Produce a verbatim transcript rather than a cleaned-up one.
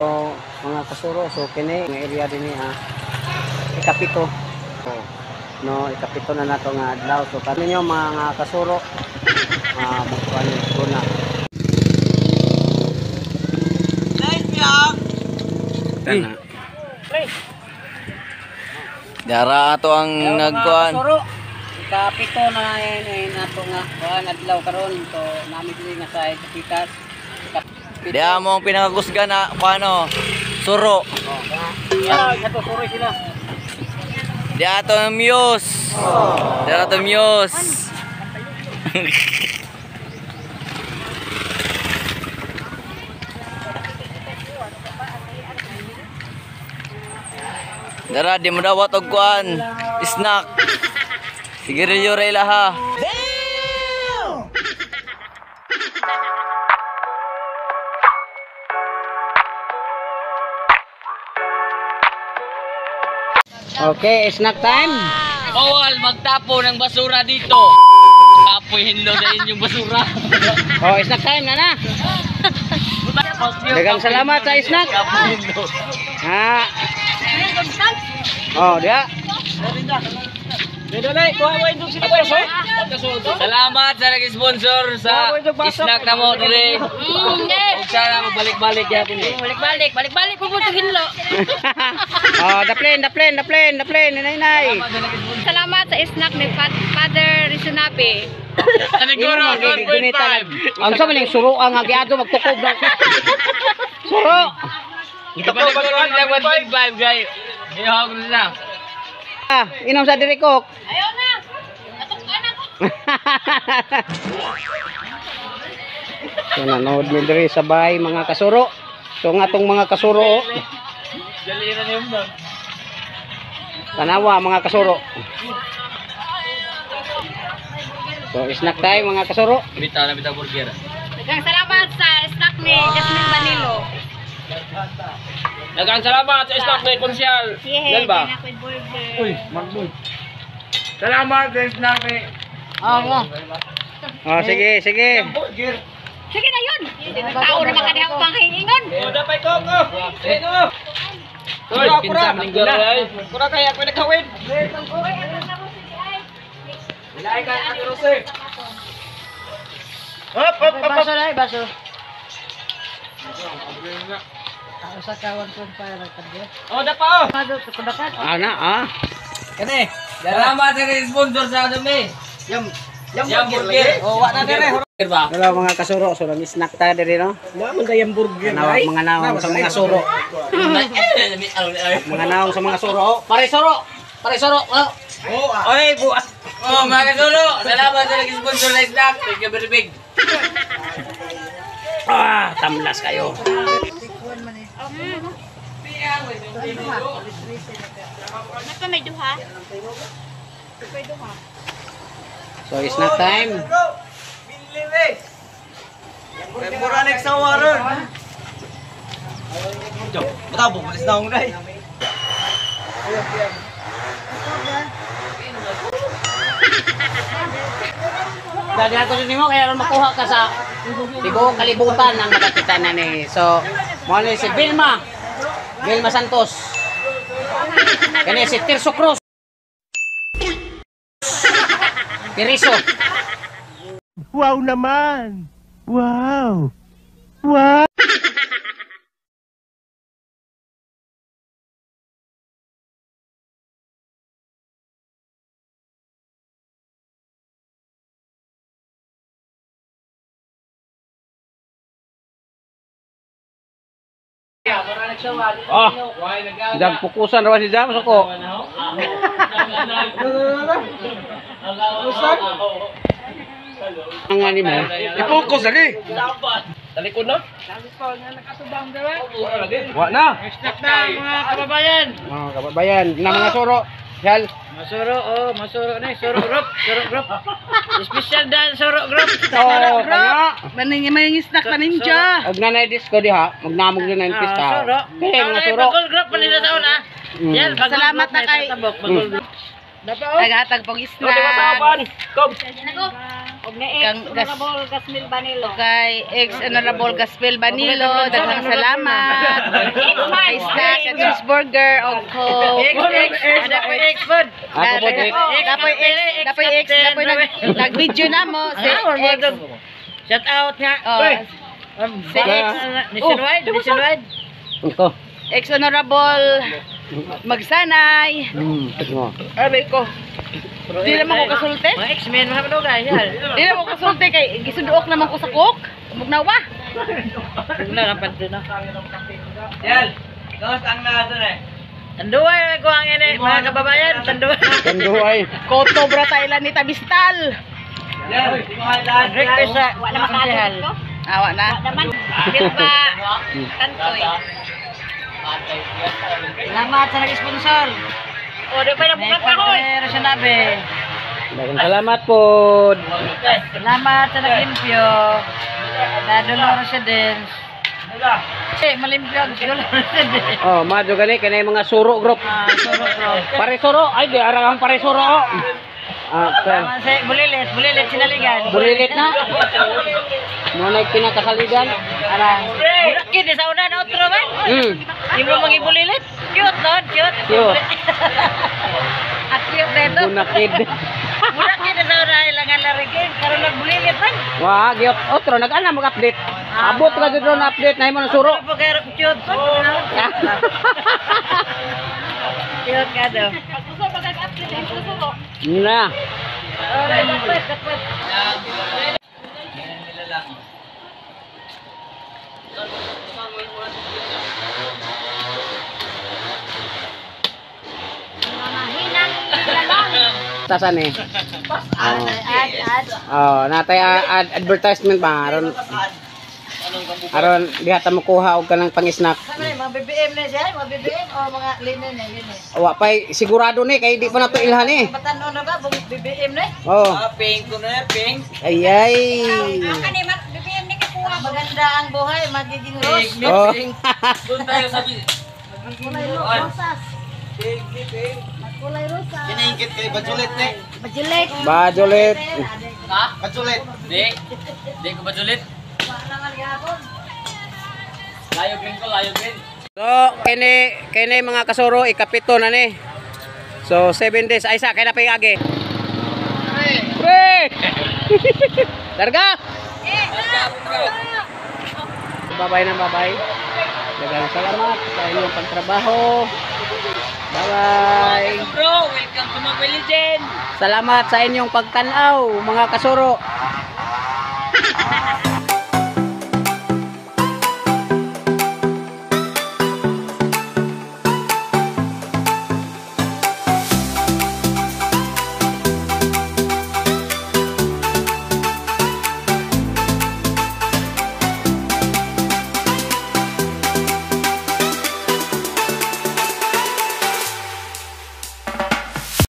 So, mga kasuro, so kini nga area din ni ah, ikapito. No, ikapito na nato nga adlaw. So kami nyo mga kasuro, ah, magkuhan ko na. Nice niya. Dara ato ang nagkuhan. Ikapito na eh nato nga kuhan adlaw karon. So nami dili nga sa Kapitas. Di mo ang pinakakusga na paano suro. Yeah, ato suro sila. Di ato ang muse. Di ato muse. Dara di mo dawat og kuan. Snack. Sigarilyo ray laha. Okay, snack time. Bawal magtapo ng basura dito. Tapoy hinlo sa inyong basura. Oh, snack time na na. Dagang salamat sa snack. Ha. Oh, dia. Salamat sa nag-sponsor sa snack na mo dire. Sana magbalik-balik yapon eh. Balik-balik, balik-balik po po hinlo. Oh, the plane, the plane, the plane, the plane, nay. Salamat sa snack ni Father Rizunabe. Aniguro one point five. Ang sa maning suro ang agiado magtukob na. Suro. Ito pa ba one point five guys? Ihawag na. Ah, inom sa diri kok. Ayaw na. Atok anak ko. So nanood mi diri sa bahay mga kasuro. So nga tong mga kasuro. Dali na niyo mo. Tanawa mga kasuro. So snack tayo mga kasuro. Bita na bita burger. Dagang salamat sa snack ni Jasmine Banilo. Dagang salamat sa snack ni Konsyal. Yan ba? Uy, magboy. Salamat sa snack ni. Oh, oh sige, sige. sige na yun. Tao na makadiha ko pang hihingon. O dapat ko ko. Sino? Hoy, pinsa maninggo ay. Pura kaya ko nagkawin. Ilay ka ang rose. Hop, hop, hop. Baso na, baso. Ako sa kawan ko para kadyo. O dapat. Mado to kudakat. Ana, ah. Kani. Salamat sa sponsor sa dumi. Yum. Yum burger. O wa na dire. Burger ba? Hello mga kasuro, so lang snack tayo diri no. Naman kay burger. Nawag mga nawang sa mga suro. Mga nawang sa mga suro. Oh, pare suro. Pare suro. Oh. Oh, oy, bu. Oh, mga kasuro. Salamat sa sponsor sa snack. Thank you very big. Ah, tamlas kayo. Naka may duha. So snack time. May mura next sa waron. Matabo, malis na akong dahil. Dali ato din mo kaya ron makuha ka sa tibuok kalibutan ng nakakita na ni. So, mo ni si Vilma. Vilma Santos. Kani si Tirso Cruz. Piriso. Wow naman! Wow! Wow! Oh, dag pukusan raw si Jam so ko. Ang ani mo? Ipokus lagi! Talikod na? Wa na. Snack na mga kababayan. Oh, kababayan, na mga suro. Hal. Masuro, oh, masuro na, suro group, suro group. Special dan suro group. Oh, kana. Maning may snack pa ninja. Og nanay disco diha, magnamog din ang pista. Suro. Eh, mga suro. Bagol group pa nila sa una. Yan, Salamat na kay bagol group. Naghatag pong snack. Kom. Nago. Og ni ex Honorable Gasmil Banilo. Kay ex-honorable Gaspel Banilo, daghang salamat. Kay snack at cheeseburger o coke. Ada po ex food. Ako po, Dick. Dapoy ex, dapoy ex, dapoy nag- nag-video na mo si ex. Shout out nga. Oh, si ex Nationwide, nationwide. Ito. ex-honorable Magsanay. Hmm, ito mo. Aray ko. Di naman ko kasulti. Mga ex-men, mga manugay. Yan. Di naman ko kasulti kay gisuduok naman ko sa cook. Mugnawa. Huwag na, rampad doon na. Yan. Kamusta ang nasa na eh? Tanduay, ko ang ini, mga kababayan. Tanduay. Tanduay. Koto bra Thailand ni Tabistal. Yan. Director sa Wala makadot ko. Awa na. Naman. Bilba. Tantoy. Salamat sa nag-sponsor. O, di ba na bukat pa ko? Pero siya nabi. Daghang salamat po. Salamat sa nag-limpyo. Na Dolores Sedens. Eh, malimpyo ang Dolores Sedens. Oh, madyo gani kanay mga suro group. Ah, suro bro. Pare suro, ay di arang pare suro. Oh. Ah, okay. Tama sa bulilit, bulilit sinaligan. Bulilit na. Mo na pinakasaligan. Ara. Budak kid sa una na otro ba? Hmm. Imo mangi bulilit. Cute no, cute. Cute. At cute na ito. Bunakid. Budak kid sa una ilangan larigin karon nagbulilit man. Wah, gyud otro nag-ana mag-update. Abot ka dito na update na imo ng suro. Ano po kayo cute po? Cute ka daw. Pagsuso pa kag update ang suso. Na. Alright, dapat, dapat. Mahinang lalang. Tasan eh. Ad, ad, ad. Oh, natay a- ad advertisement ba aron aron diha ta mo kuha og kanang pang-snack. Ano yung mga B B M na siya? Mga B B M o mga linen na yun eh? Wa pay sigurado ni kay di pa nato ilhan eh. Batanon na ba? Bung B B M na eh? Oh. Pink ko na pink. Ay ay. Ang kanima, bibigyan ni kakuha. Maganda ang buhay, magiging rose. Oh. Doon tayo sabi. Kulay rosas. Kulay rosas. Kinaingkit kay Bajulit na eh. Bajilet. Bajolet. Ha? Bajulit. Di. Di ko Bajulit. Layo green ko, layo green. So, kini kini mga kasuro ikapito na ni. So, seven days ay sa kay na pay-agi. Pre. Darga. Bye-bye na bye-bye. Daghang salamat sa inyong pagtrabaho. Bye-bye. Bro, welcome to Mobile Legend. Salamat sa inyong pagtanaw, mga kasuro.